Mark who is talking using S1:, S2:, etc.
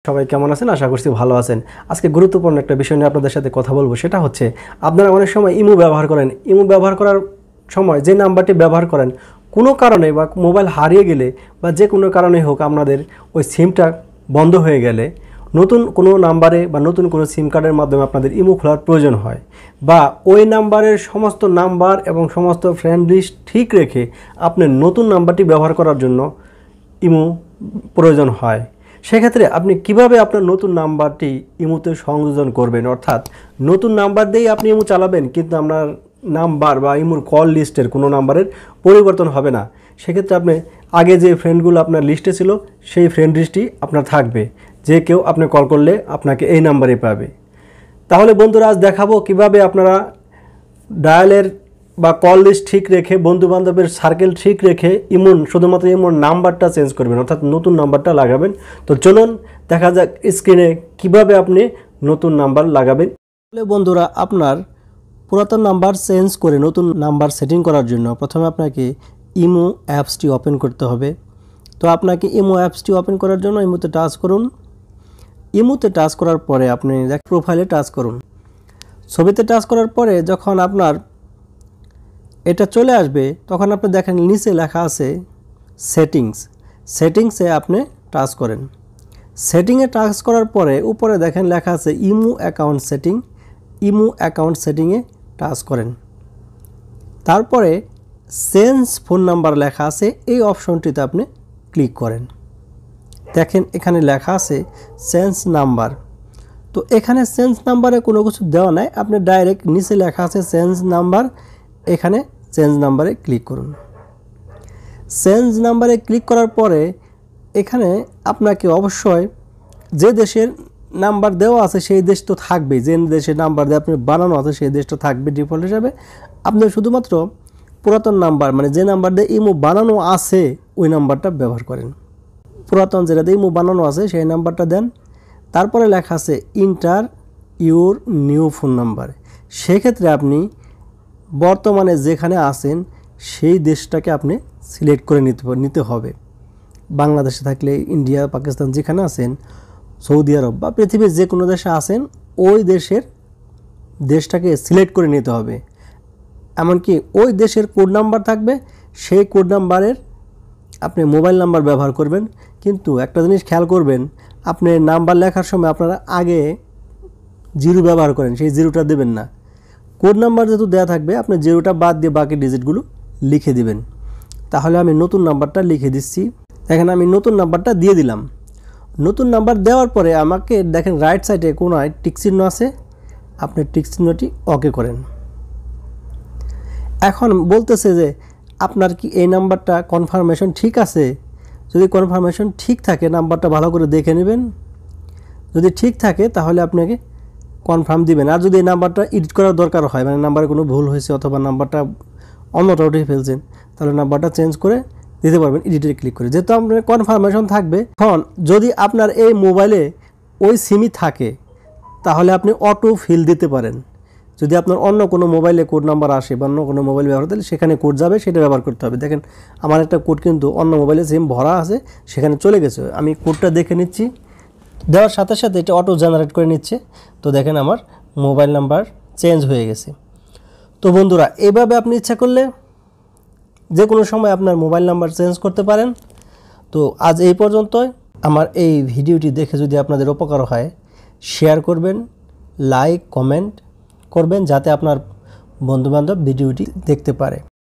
S1: সবাই কেমন আছেন? আশা করছি ভালো আছেন। আজকে গুরুত্বপূর্ণ একটা বিষয় নিয়ে আপনাদের সাথে কথা বলবো। সেটা হচ্ছে আপনারা অনেক সময় ইমো ব্যবহার করেন। ইমো ব্যবহার করার সময় যে নাম্বারটি ব্যবহার করেন কোনো কারণে বা মোবাইল হারিয়ে গেলে বা যে কোনো কারণে হোক আপনাদের ওই সিমটা বন্ধ হয়ে গেলে নতুন কোনো নাম্বারে বা নতুন কোনো সিম কার্ডের মাধ্যমে আপনাদের ইমো খোলার প্রয়োজন হয়, বা ওই নাম্বারের সমস্ত নাম্বার এবং সমস্ত ফ্রেন্ড লিস্ট ঠিক রেখে আপনি নতুন নাম্বারটি ব্যবহার করার জন্য ইমো প্রয়োজন হয়। সেক্ষেত্রে আপনি কিভাবে আপনার নতুন নাম্বারটি ইমোতে সংযোজন করবেন, অর্থাৎ নতুন নাম্বার দিয়েই আপনি ইমো চালাবেন কিন্তু আপনার নাম্বার বা ইমোর কল লিস্টের কোনো নাম্বারের পরিবর্তন হবে না। সেক্ষেত্রে আপনি আগে যে ফ্রেন্ডগুলো আপনার লিস্টে ছিল সেই ফ্রেন্ড লিস্টই আপনার থাকবে, যে কেউ আপনি কল করলে আপনাকে এই নাম্বারে পাবে। তাহলে বন্ধুরা আজ দেখাবো কিভাবে আপনারা ডায়ালের বা কল লিস্ট ঠিক রেখে বন্ধুবান্ধবের সার্কেল ঠিক রেখে শুধুমাত্র ইমোর নাম্বারটা চেঞ্জ করবেন, অর্থাৎ নতুন নাম্বারটা লাগাবেন। তো চলুন দেখা যাক স্ক্রিনে কিভাবে আপনি নতুন নাম্বার লাগাবেন। তাহলে বন্ধুরা আপনার পুরাতন নাম্বার চেঞ্জ করে নতুন নাম্বার সেটিং করার জন্য প্রথমে আপনাকে ইমো অ্যাপসটি ওপেন করতে হবে। তো আপনাকে ইমো অ্যাপসটি ওপেন করার জন্য ইমোতে টাচ করুন। ইমোতে টাচ করার পরে আপনি প্রোফাইলে টাচ করুন। ছবিতে টাচ করার পরে যখন আপনার এটা চলে আসবে তখন আপনি দেখেন নিচে লেখা আছে সেটিংসে আপনি টাচ করেন। সেটিংয়ে টাচ করার পরে উপরে দেখেন লেখা আছে ইমো অ্যাকাউন্ট সেটিংয়ে টাচ করেন। তারপরে চেঞ্জ ফোন নাম্বার লেখা আছে, এই অপশনটিতে আপনি ক্লিক করেন। দেখেন এখানে লেখা আছে চেঞ্জ নাম্বার। তো এখানে চেঞ্জ নাম্বারে কোনো কিছু দেওয়া নাই, আপনি ডাইরেক্ট নিচে লেখা আছে চেঞ্জ নাম্বার, এখানে চেঞ্জ নাম্বারে ক্লিক করুন। চেঞ্জ নাম্বারে ক্লিক করার পরে এখানে আপনাকে অবশ্যই যে দেশের নাম্বার দেওয়া আছে সেই দেশ তো থাকবে, যে দেশের নাম্বার দিয়ে আপনি বানানো আছে সেই দেশটা থাকবে ডিফল্ট হিসাবে। আপনি শুধুমাত্র পুরাতন নাম্বার মানে যে নাম্বার দিয়ে ইমো বানানো আছে ওই নাম্বারটা ব্যবহার করেন। পুরাতন যেটা দিয়ে ইমো বানানো আছে সেই নাম্বারটা দেন। তারপরে লেখা আছে enter your new phone number. সেক্ষেত্রে আপনি বর্তমানে যেখানে আছেন সেই দেশটাকে আপনি সিলেক্ট করে নিতে হবে। বাংলাদেশে থাকলে ইন্ডিয়া, পাকিস্তান যেখানে আছেন, সৌদি আরব বা পৃথিবীর যে কোনো দেশে আছেন ওই দেশটাকে সিলেক্ট করে নিতে হবে। এমনকি ওই দেশের কোড নাম্বার থাকবে, সেই কোড নাম্বারের আপনি মোবাইল নাম্বার ব্যবহার করবেন। কিন্তু একটা জিনিস খেয়াল করবেন, আপনি নাম্বার লেখার সময় আপনারা আগে জিরো ব্যবহার করেন, সেই জিরোটা দেবেন না। কোড নাম্বার যেহেতু দেওয়া থাকবে আপনি জিরোটা বাদ দিয়ে বাকি ডিজিটগুলো লিখে দিবেন। তাহলে আমি নতুন নাম্বারটা লিখে দিচ্ছি। দেখেন আমি নতুন নাম্বারটা দিয়ে দিলাম। নতুন নাম্বার দেওয়ার পরে আমাকে দেখেন রাইট সাইডে কোনায় টিক চিহ্ন আছে, আপনি টিক চিহ্নটি ওকে করেন। এখন বলতেছে যে আপনার কি এই নাম্বারটা কনফার্মেশন ঠিক আছে। যদি কনফার্মেশন ঠিক থাকে নাম্বারটা ভালো করে দেখে নেবেন, যদি ঠিক থাকে তাহলে আপনাকে কনফার্ম দিবেন। আর যদি এই নাম্বারটা এডিট করার দরকার হয়, মানে নাম্বারে কোনো ভুল হয়েছে অথবা নাম্বারটা অন্যটা উঠে ফেলছেন, তাহলে নাম্বারটা চেঞ্জ করে দিতে পারবেন এডিটে ক্লিক করে, যেহেতু আপনার কনফার্মেশন থাকবে। এখন যদি আপনার এই মোবাইলে ওই সিমই থাকে তাহলে আপনি অটো ফিল দিতে পারেন। যদি আপনার অন্য কোনো মোবাইলে কোড নাম্বার আসে বা অন্য কোনো মোবাইল ব্যবহার করলে সেখানে কোড যাবে, সেটা ব্যবহার করতে হবে। দেখেন আমার একটা কোড কিন্তু অন্য মোবাইলে সিম ভরা আছে, সেখানে চলে গেছে। আমি কোডটা দেখে নিচ্ছি, দেওয়ার সাথে সাথে এটা অটো জেনারেট করে নিচ্ছে। তো দেখেন আমার মোবাইল নাম্বার চেঞ্জ হয়ে গেছে। তো বন্ধুরা এইভাবে আপনি ইচ্ছা করলে যে কোনো সময় আপনার মোবাইল নাম্বার চেঞ্জ করতে পারেন। তো আজ এই পর্যন্তই। আমার এই ভিডিওটি দেখে যদি আপনাদের উপকার হয় শেয়ার করবেন, লাইক কমেন্ট করবেন, যাতে আপনার বন্ধুবান্ধব ভিডিওটি দেখতে পারে।